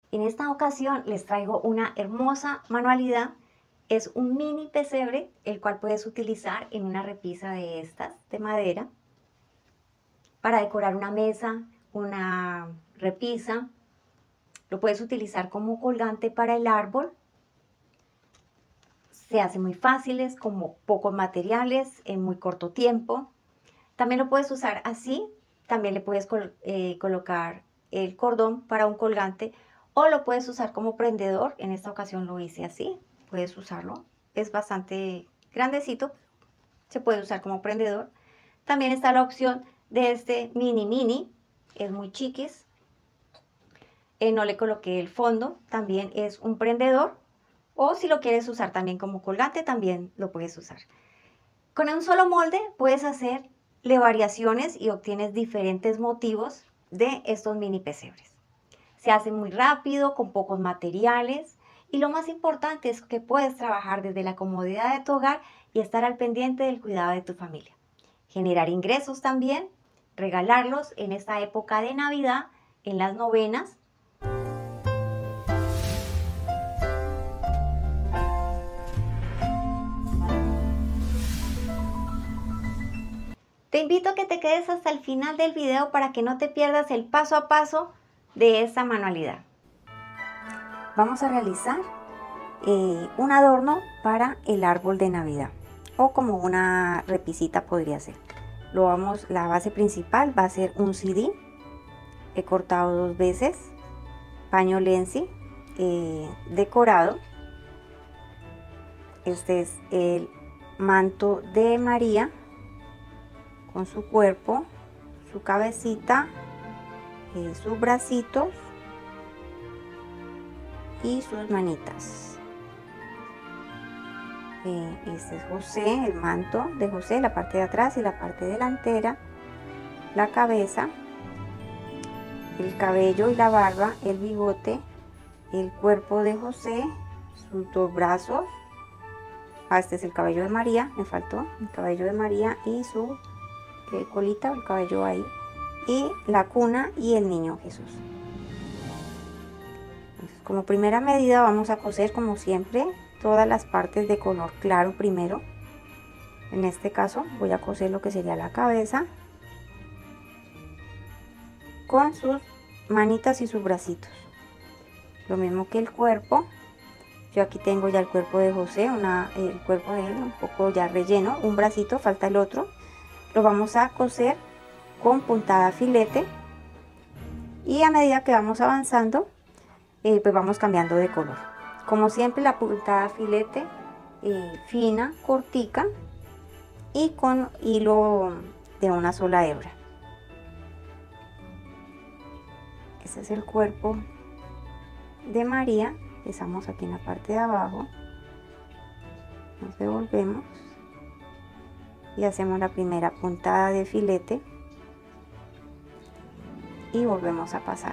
En esta ocasión les traigo una hermosa manualidad. Es un mini pesebre, el cual puedes utilizar en una repisa de estas, de madera, para decorar una mesa, una repisa. Lo puedes utilizar como colgante para el árbol. Se hace muy fáciles, con pocos materiales, en muy corto tiempo. También lo puedes usar así. También le puedes colocar el cordón para un colgante o lo puedes usar como prendedor. En esta ocasión lo hice así. Puedes usarlo. Es bastante grandecito. Se puede usar como prendedor. También está la opción de este mini. Es muy chiquis. No le coloqué el fondo. También es un prendedor. O si lo quieres usar también como colgante, también lo puedes usar. Con un solo molde puedes hacerle variaciones y obtienes diferentes motivos de estos mini pesebres. Se hace muy rápido, con pocos materiales y lo más importante es que puedes trabajar desde la comodidad de tu hogar y estar al pendiente del cuidado de tu familia. Generar ingresos también, regalarlos en esta época de Navidad, en las novenas. Te invito a que te quedes hasta el final del video para que no te pierdas el paso a paso de esta manualidad. Vamos a realizar un adorno para el árbol de Navidad o como una repisita podría ser. La base principal va a ser un CD. He cortado 2 veces, paño lenzi decorado. Este es el manto de María con su cuerpo, su cabecita, sus bracitos y sus manitas. Este es José, el manto de José, la parte de atrás y la parte delantera, la cabeza, el cabello y la barba, el bigote, el cuerpo de José, sus 2 brazos. Este es el cabello de María, me faltó el cabello de María y su colita, el cabello ahí, y la cuna y el niño Jesús. Entonces, como primera medida vamos a coser como siempre todas las partes de color claro primero. En este caso voy a coser lo que sería la cabeza con sus manitas y sus bracitos. Lo mismo que el cuerpo. Yo aquí tengo ya el cuerpo de José, el cuerpo de él un poco ya relleno, un bracito, falta el otro. Lo vamos a coser con puntada filete y a medida que vamos avanzando pues vamos cambiando de color. Como siempre la puntada filete fina, cortica y con hilo de una sola hebra. Este es el cuerpo de María. Empezamos aquí en la parte de abajo, nos devolvemos y hacemos la primera puntada de filete y volvemos a pasar.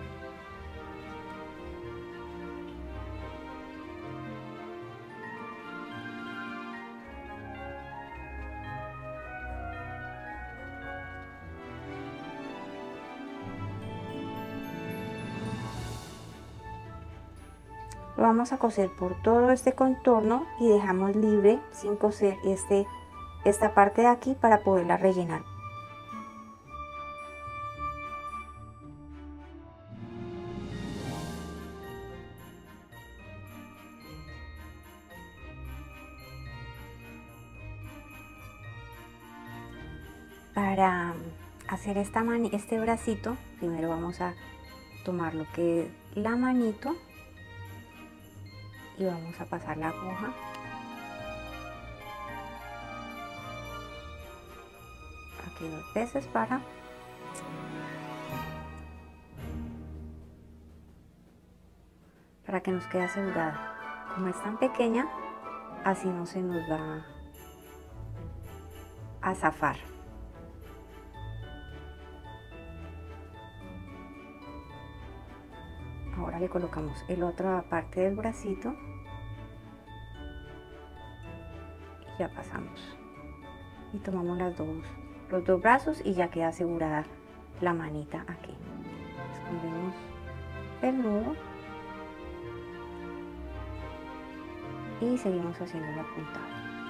Lo vamos a coser por todo este contorno y dejamos libre sin coser esta parte de aquí para poderla rellenar. Para hacer este bracito, primero vamos a tomar lo que es la manito y vamos a pasar la aguja aquí 2 veces para que nos quede asegurada. Como es tan pequeña, así no se nos va a zafar. Ahora le colocamos la otra parte del bracito y ya pasamos y tomamos los dos brazos y ya queda asegurada la manita aquí. Escondemos el nudo y seguimos haciendo la puntada.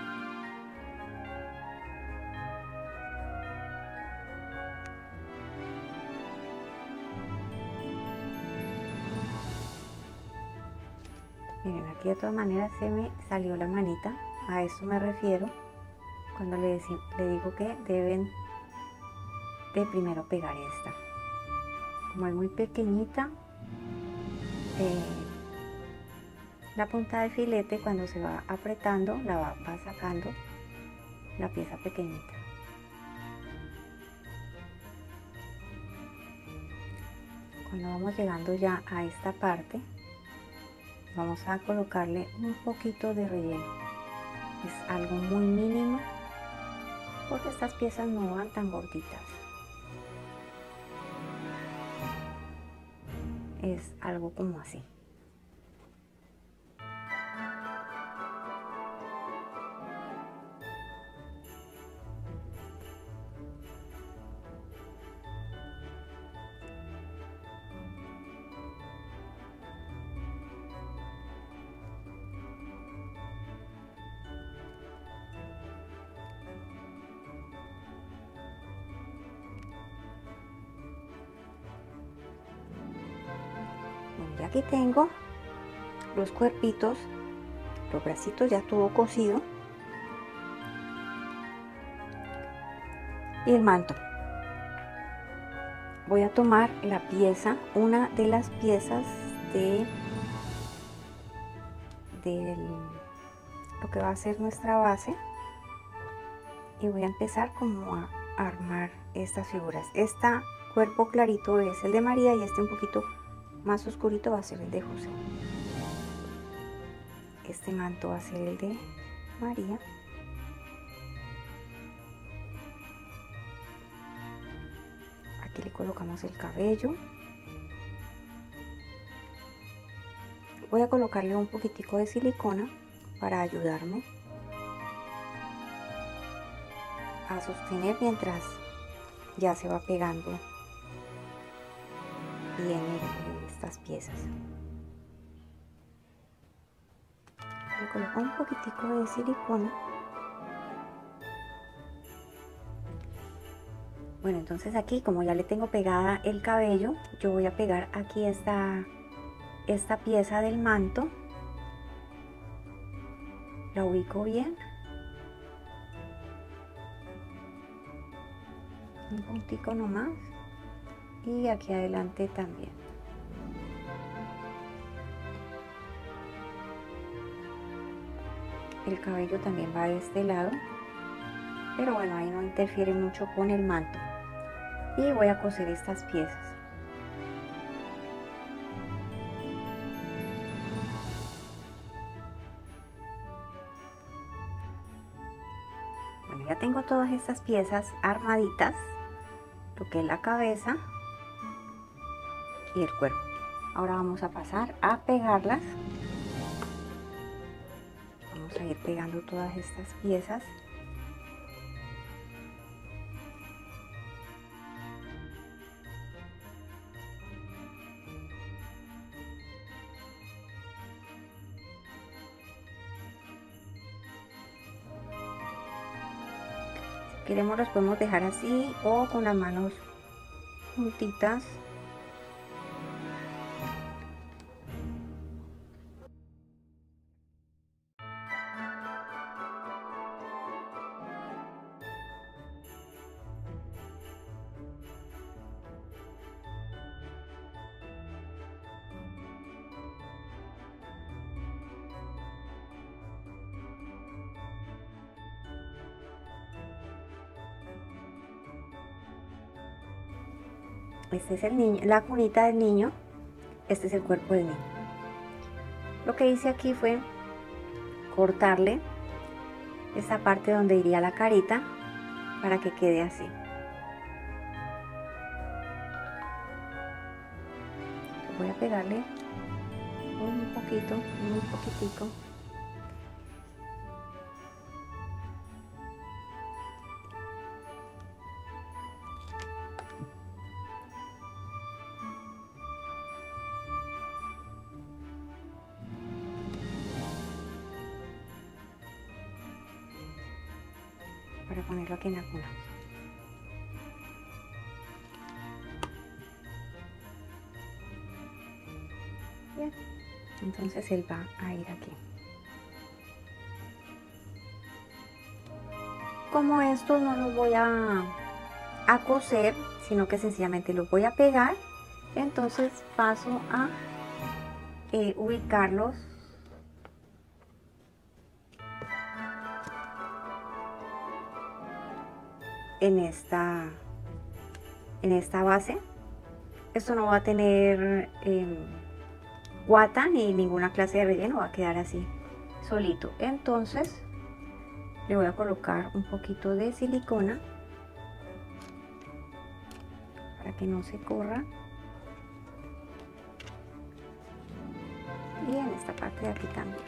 Miren, aquí de todas maneras se me salió la manita, a eso me refiero cuando le digo que deben de primero pegar esta. Como es muy pequeñita, la punta de filete cuando se va apretando va sacando la pieza pequeñita. Cuando vamos llegando ya a esta parte, vamos a colocarle un poquito de relleno. Es algo muy mínimo porque estas piezas no van tan gorditas. Es algo como así. Bueno, ya aquí tengo los cuerpitos, los bracitos ya todo cosido y el manto. Voy a tomar la pieza, una de las piezas de lo que va a ser nuestra base, y voy a empezar como a armar estas figuras. Este cuerpo clarito es el de María y este un poquito más oscurito va a ser el de José. Este manto va a ser el de María. Aquí le colocamos el cabello. Voy a colocarle un poquitico de silicona para ayudarme a sostener mientras ya se va pegando bien estas piezas. Le coloco un poquitico de silicona. Bueno, entonces aquí como ya le tengo pegada el cabello, yo voy a pegar aquí esta pieza del manto. La ubico bien. Un puntico nomás. Y aquí adelante también. El cabello también va de este lado. Pero bueno, ahí no interfiere mucho con el manto. Y voy a coser estas piezas. Bueno, ya tengo todas estas piezas armaditas, lo que es la cabeza y el cuerpo. Ahora vamos a pasar a pegarlas. Vamos a ir pegando todas estas piezas. Si queremos los podemos dejar así o con las manos juntitas. Este es el niño, la cunita del niño. Este es el cuerpo del niño. Lo que hice aquí fue cortarle esa parte donde iría la carita para que quede así. Voy a pegarle un poquito, muy poquitico. para ponerlo aquí en la cuna. Bien, entonces él va a ir aquí. Como estos no los voy a coser, sino que sencillamente los voy a pegar, entonces paso a ubicarlos en esta base. Esto no va a tener guata ni ninguna clase de relleno, va a quedar así solito. Entonces le voy a colocar un poquito de silicona para que no se corra, y en esta parte de aquí también.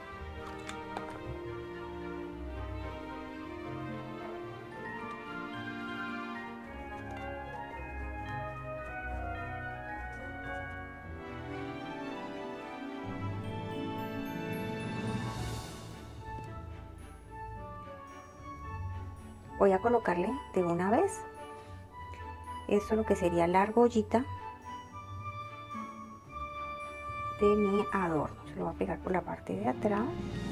Voy a colocarle de una vez esto, lo que sería la argollita de mi adorno. Se lo voy a pegar por la parte de atrás.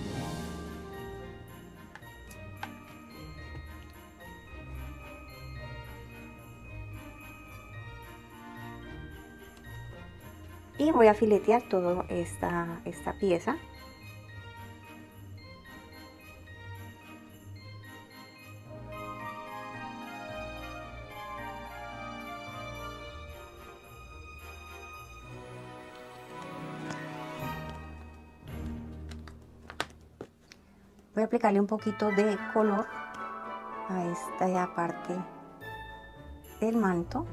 Y voy a filetear toda esta pieza. Voy a aplicarle un poquito de color a esta parte del manto.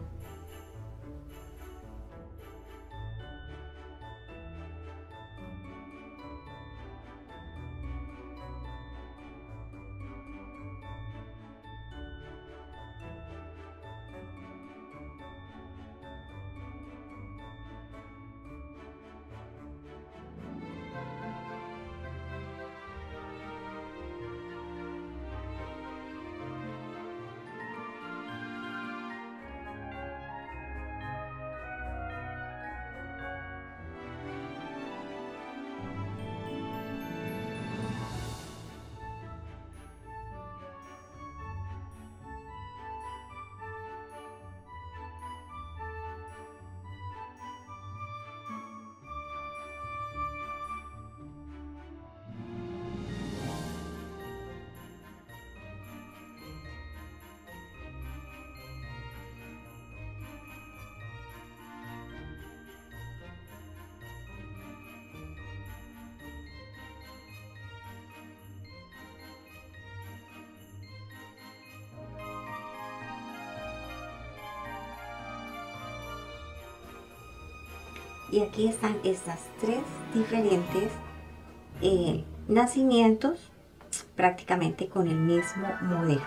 Y aquí están estas tres diferentes nacimientos, prácticamente con el mismo modelo.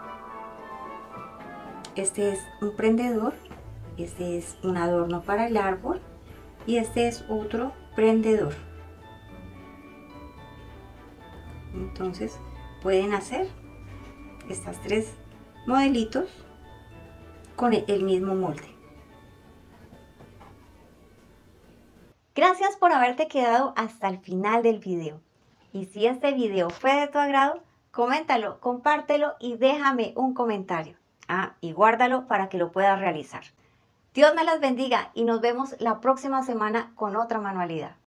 Este es un prendedor, este es un adorno para el árbol y este es otro prendedor. Entonces pueden hacer estas tres modelitos con el mismo molde. Gracias por haberte quedado hasta el final del video. Y si este video fue de tu agrado, coméntalo, compártelo y déjame un comentario. Y guárdalo para que lo puedas realizar. Dios me las bendiga y nos vemos la próxima semana con otra manualidad.